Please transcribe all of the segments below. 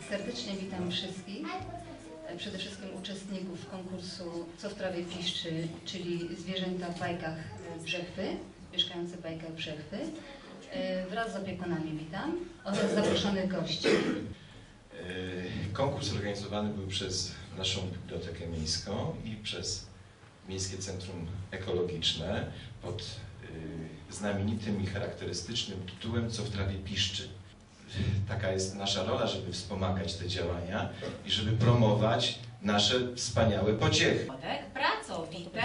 Serdecznie witam wszystkich, przede wszystkim uczestników konkursu Co w trawie piszczy, czyli zwierzęta w bajkach Brzechwy, mieszkające w bajkach Brzechwy. Wraz z opiekunami witam oraz zaproszonych gości. Konkurs organizowany był przez naszą Bibliotekę Miejską i przez Miejskie Centrum Ekologiczne pod znamienitym i charakterystycznym tytułem Co w trawie piszczy. Taka jest nasza rola, żeby wspomagać te działania i żeby promować nasze wspaniałe pociechy. Pracowite.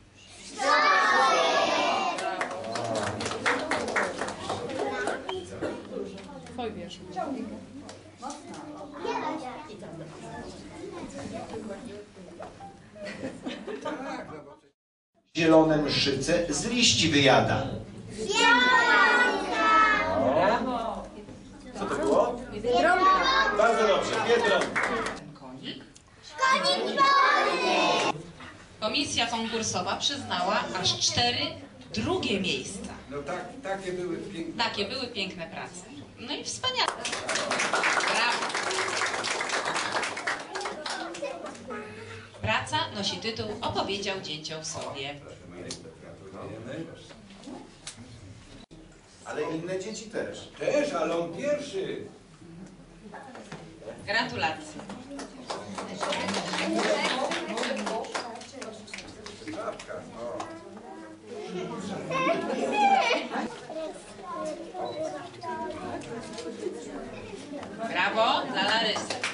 Twój wiersz. Zielone mszyce z liści wyjada. Brawo. Co to było? Biedronka. Bardzo dobrze, Biedronka. Konik. Komisja konkursowa przyznała aż 4 drugie miejsca. No takie były piękne. Takie były piękne prace. No i wspaniale. Brawo. Praca nosi tytuł Opowiedział dzięcioł sobie. Gratulujemy. Ale inne dzieci też. Też, ale on pierwszy. Gratulacje. Czapka. Brawo dla Larysy.